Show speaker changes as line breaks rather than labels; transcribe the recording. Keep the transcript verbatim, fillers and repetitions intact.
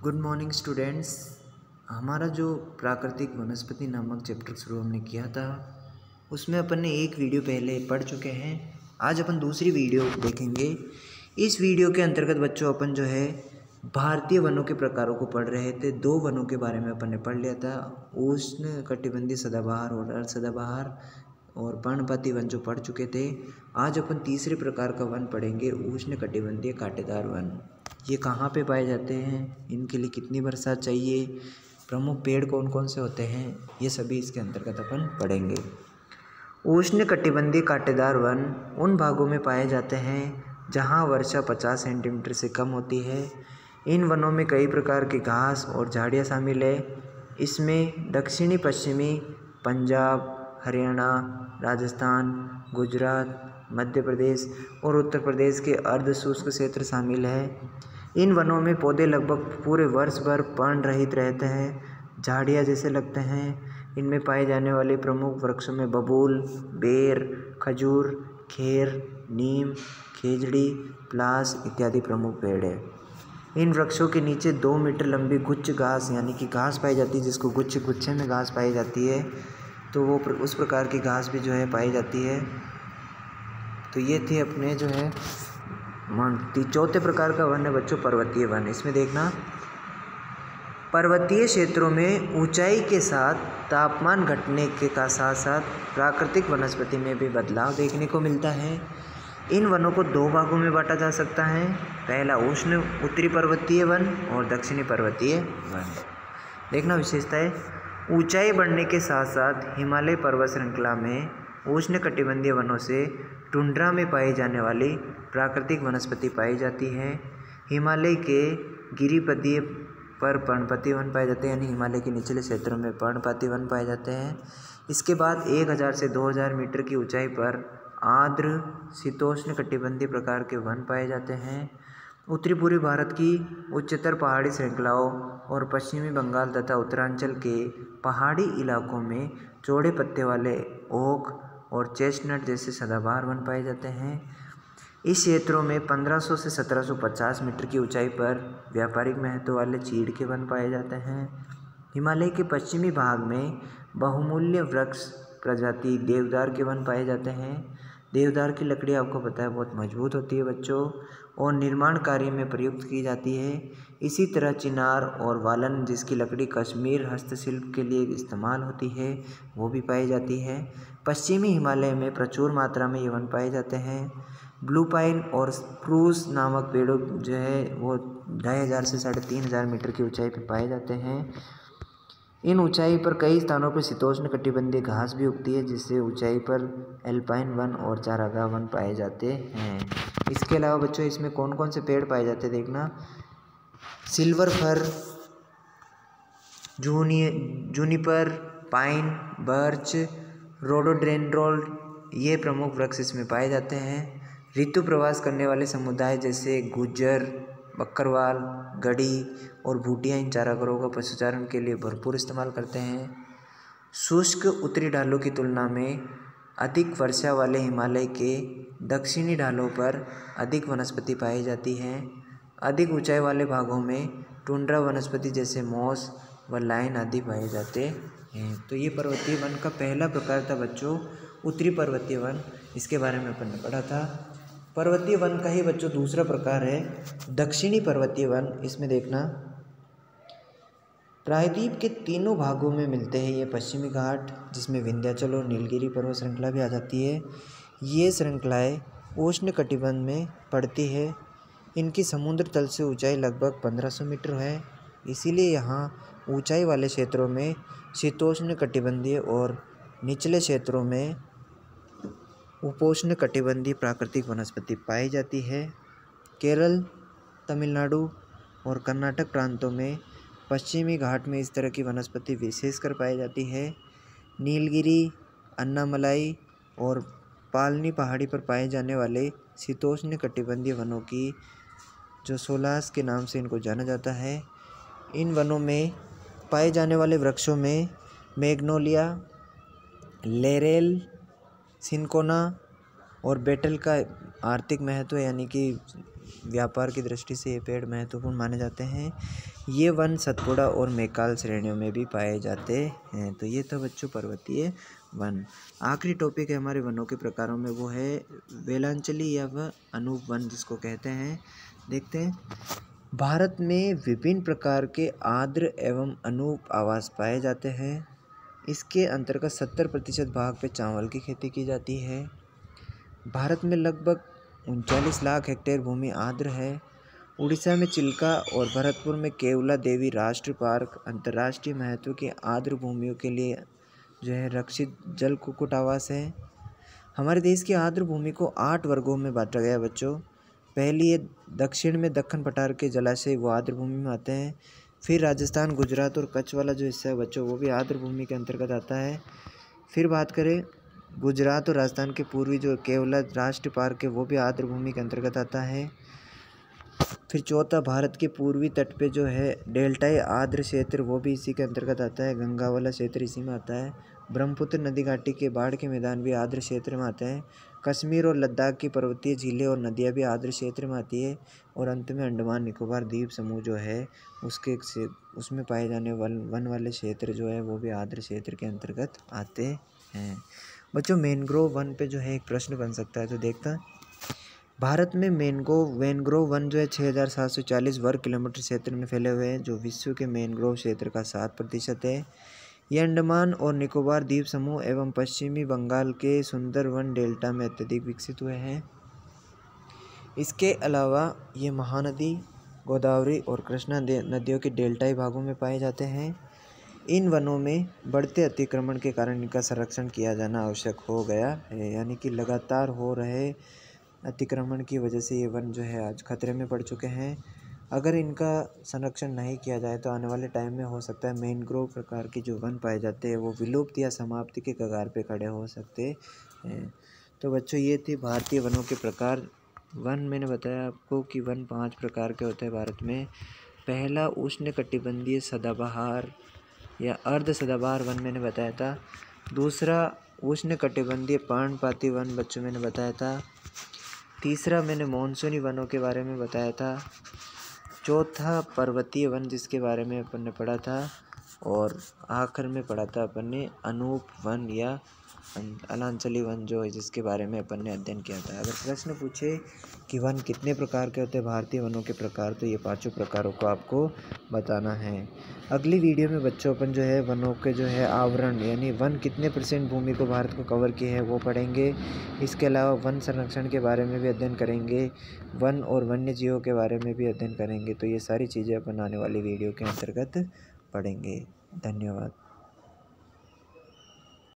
Good morning students. हमारा जो प्राकृतिक वनस्पति नामक चैप्टर शुरू हमने किया था उसमें अपन ने एक वीडियो पहले पढ़ चुके हैं। आज अपन दूसरी वीडियो देखेंगे। इस वीडियो के अंतर्गत बच्चों अपन जो है भारतीय वनों के प्रकारों को पढ़ रहे थे। दो वनों के बारे में अपन ने पढ़ लिया था, उष्ण कटिबंधीय सदाबहार और अर्ध सदाबहार और पर्णपाती वन जो पढ़ चुके थे। आज अपन तीसरे प्रकार का वन पढ़ेंगे, उष्ण कटिबंधीय कांटेदार वन। ये कहाँ पे पाए जाते हैं, इनके लिए कितनी बरसात चाहिए, प्रमुख पेड़ कौन कौन से होते हैं, ये सभी इसके अंतर्गत अपन पढ़ेंगे। उष्ण कटिबंधीय कांटेदार वन उन भागों में पाए जाते हैं जहाँ वर्षा पचास सेंटीमीटर से कम होती है। इन वनों में कई प्रकार के घास और झाड़ियाँ शामिल है। इसमें दक्षिणी पश्चिमी पंजाब, हरियाणा, राजस्थान, गुजरात, मध्य प्रदेश और उत्तर प्रदेश के अर्ध शुष्क क्षेत्र शामिल है। इन वनों में पौधे लगभग पूरे वर्ष भर पर्ण रहित रहते हैं, झाड़ियाँ जैसे लगते हैं। इनमें पाए जाने वाले प्रमुख वृक्षों में बबूल, बेर, खजूर, खेर, नीम, खेजड़ी, प्लास इत्यादि प्रमुख पेड़ है। इन वृक्षों के नीचे दो मीटर लंबी गुच्छ घास यानी कि घास पाई जाती है, जिसको गुच्छ गुच्छे में घास पाई जाती है, तो वो उस प्रकार की घास भी जो है पाई जाती है। तो ये थी अपने जो है चौथे प्रकार का वन है बच्चों पर्वतीय वन। इसमें देखना, पर्वतीय क्षेत्रों में ऊंचाई के साथ तापमान घटने के का साथ साथ प्राकृतिक वनस्पति में भी बदलाव देखने को मिलता है। इन वनों को दो भागों में बांटा जा सकता है। पहला उष्ण उत्तरी पर्वतीय वन और दक्षिणी पर्वतीय वन। देखना विशेषताएं, ऊंचाई बढ़ने के साथ साथ हिमालय पर्वत श्रृंखला में उष्ण कटिबंधीय वनों से टुंड्रा में पाई जाने वाली प्राकृतिक वनस्पति पाई जाती है। हिमालय के गिरिपदीय पर पर्णपाती वन पाए जाते हैं, यानी हिमालय के निचले क्षेत्रों में पर्णपाती वन पाए जाते हैं। इसके बाद एक हज़ार से दो हज़ार मीटर की ऊंचाई पर आर्द्र शीतोष्ण कटिबंधीय प्रकार के वन पाए जाते हैं। उत्तरी पूर्वी भारत की उच्चतर पहाड़ी श्रृंखलाओं और पश्चिमी बंगाल तथा उत्तरांचल के पहाड़ी इलाकों में चौड़े पत्ते वाले ओक और चेस्टनट जैसे सदाबहार वन पाए जाते हैं। इस क्षेत्रों में पंद्रह सौ से सत्रह सौ पचास मीटर की ऊंचाई पर व्यापारिक महत्व वाले चीड़ के वन पाए जाते हैं। हिमालय के पश्चिमी भाग में बहुमूल्य वृक्ष प्रजाति देवदार के वन पाए जाते हैं। देवदार की लकड़ी आपको पता है बहुत मजबूत होती है बच्चों, और निर्माण कार्य में प्रयुक्त की जाती है। इसी तरह चिनार और वालन, जिसकी लकड़ी कश्मीर हस्तशिल्प के लिए इस्तेमाल होती है, वो भी पाई जाती है। पश्चिमी हिमालय में प्रचुर मात्रा में ये वन पाए जाते हैं। ब्लू पाइन और स्प्रूस नामक पेड़ों जो है वो ढाई हज़ार से साढ़े तीन हज़ार मीटर की ऊंचाई पर पाए जाते हैं। इन ऊंचाई पर कई स्थानों पर शीतोष्ण कटिबंधीय घास भी उगती है, जिससे ऊंचाई पर एल्पाइन वन और चारागाह वन पाए जाते हैं। इसके अलावा बच्चों इसमें कौन कौन से पेड़ पाए जाते हैं देखना, सिल्वर फर, जूनी जूनिपर, पाइन, बर्च, रोडोडेंड्रोन, ये प्रमुख वृक्ष इसमें पाए जाते हैं। ऋतु प्रवास करने वाले समुदाय जैसे गुज्जर, बकरवाल, गढ़ी और भूटिया इन चारागाहों का पशुचारण के लिए भरपूर इस्तेमाल करते हैं। शुष्क उत्तरी ढालों की तुलना में अधिक वर्षा वाले हिमालय के दक्षिणी ढालों पर अधिक वनस्पति पाई जाती है। अधिक ऊंचाई वाले भागों में टुंड्रा वनस्पति जैसे मॉस व लाइन आदि पाए जाते हैं। तो ये पर्वतीय वन का पहला प्रकार था बच्चों, उत्तरी पर्वतीय वन। इसके बारे में अपन ने पढ़ा था। पर्वतीय वन का ही बच्चों दूसरा प्रकार है दक्षिणी पर्वतीय वन। इसमें देखना, प्रायद्वीप के तीनों भागों में मिलते हैं ये पश्चिमी घाट, जिसमें विंध्याचल और नीलगिरी पर्वत श्रृंखला भी आ जाती है। ये श्रृंखलाएँ उष्ण कटिबंध में पड़ती है। इनकी समुद्र तल से ऊंचाई लगभग पंद्रह सौ मीटर है। इसीलिए यहाँ ऊंचाई वाले क्षेत्रों में शीतोष्ण कटिबंधीय और निचले क्षेत्रों में उपोष्ण कटिबंधीय प्राकृतिक वनस्पति पाई जाती है। केरल, तमिलनाडु और कर्नाटक प्रांतों में पश्चिमी घाट में इस तरह की वनस्पति विशेषकर पाई जाती है। नीलगिरी, अन्नामलाई और पालनी पहाड़ी पर पाए जाने वाले शीतोष्ण कटिबंधीय वनों की जो सोलास के नाम से इनको जाना जाता है। इन वनों में पाए जाने वाले वृक्षों में मैग्नोलिया, लेरेल, सिनकोना और बेटल का आर्थिक महत्व यानी कि व्यापार की दृष्टि से ये पेड़ महत्वपूर्ण माने जाते हैं। ये वन सतपुड़ा और मैकाल श्रेणियों में भी पाए जाते हैं। तो ये था बच्चों पर्वतीय वन। आखिरी टॉपिक है हमारे वनों के प्रकारों में, वो है वेलांचली या वह अनूप वन जिसको कहते हैं। देखते हैं, भारत में विभिन्न प्रकार के आर्द्र एवं अनूप आवास पाए जाते हैं। इसके अंतर्गत सत्तर प्रतिशत भाग पे चावल की खेती की जाती है। भारत में लगभग उनचालीस लाख हेक्टेयर भूमि आर्द्र है। उड़ीसा में चिल्का और भरतपुर में केवला देवी राष्ट्रीय पार्क अंतर्राष्ट्रीय महत्व की आर्द्र भूमियों के लिए जो है रक्षित जल कुक्कुट आवास है। हमारे देश की आर्द्र भूमि को आठ वर्गों में बांटा गया बच्चों। पहली है दक्षिण में दक्कन पठार के जलाशय, वो आर्द्र भूमि में आते हैं। फिर राजस्थान, गुजरात और कच्छ वाला जो हिस्सा है बच्चों, वो भी आर्द्र भूमि के अंतर्गत आता है। फिर बात करें गुजरात और राजस्थान के पूर्वी जो केवला राष्ट्रीय पार्क है, वो भी आर्द्र भूमि के अंतर्गत आता है। फिर चौथा भारत के पूर्वी तट पे जो है डेल्टाई आर्द्र क्षेत्र, वो भी इसी के अंतर्गत आता है। गंगा वाला क्षेत्र इसी में आता है। ब्रह्मपुत्र नदी घाटी के बाढ़ के मैदान भी आर्द्र क्षेत्र में आते हैं। कश्मीर और लद्दाख की पर्वतीय झीलें और नदियाँ भी आर्द्र क्षेत्र में आती है। और अंत में अंडमान निकोबार द्वीप समूह जो है उसके उसमें पाए जाने वन वन वाले क्षेत्र जो है वो भी आर्द्र क्षेत्र के अंतर्गत आते हैं। बच्चों मैनग्रोव वन पे जो है एक प्रश्न बन सकता है, तो देखता भारत में मैनग्रोव मैनग्रोव वन जो है छः हज़ार सात सौ चालीस वर्ग किलोमीटर क्षेत्र में फैले हुए हैं, जो विश्व के मैनग्रोव क्षेत्र का सात प्रतिशत है। ये अंडमान और निकोबार द्वीप समूह एवं पश्चिमी बंगाल के सुंदरवन डेल्टा में अत्यधिक विकसित हुए हैं। इसके अलावा ये महानदी, गोदावरी और कृष्णा नदियों के डेल्टाई भागों में पाए जाते हैं। इन वनों में बढ़ते अतिक्रमण के कारण इनका संरक्षण किया जाना आवश्यक हो गया है, यानी कि लगातार हो रहे अतिक्रमण की वजह से ये वन जो है आज खतरे में पड़ चुके हैं। अगर इनका संरक्षण नहीं किया जाए तो आने वाले टाइम में हो सकता है मैनग्रोव प्रकार के जो वन पाए जाते हैं वो विलुप्त या समाप्ति के कगार पे खड़े हो सकते हैं। तो बच्चों ये थी भारतीय वनों के प्रकार। वन मैंने बताया आपको कि वन पांच प्रकार के होते हैं भारत में। पहला उष्णकटिबंधीय सदाबहार या अर्ध सदाबहार वन मैंने बताया था। दूसरा उष्णकटिबंधीय पर्णपाती वन बच्चों मैंने बताया था। तीसरा मैंने मानसूनी वनों के बारे में बताया था। चौथा पर्वतीय वन जिसके बारे में अपन ने पढ़ा था। और आखिर में पढ़ा था अपन ने अनूप वन या अलांचली वन जो है जिसके बारे में अपन ने अध्ययन किया था। अगर प्रश्न पूछे कि वन कितने प्रकार के होते हैं भारतीय वनों के प्रकार, तो ये पांचों प्रकारों को आपको बताना है। अगली वीडियो में बच्चों अपन जो है वनों के जो है आवरण यानी वन कितने परसेंट भूमि को भारत को कवर किए हैं वो पढ़ेंगे। इसके अलावा वन संरक्षण के बारे में भी अध्ययन करेंगे, वन और वन्य जीवों के बारे में भी अध्ययन करेंगे। तो ये सारी चीज़ें अपन आने वाली वीडियो के अंतर्गत पढ़ेंगे। धन्यवाद।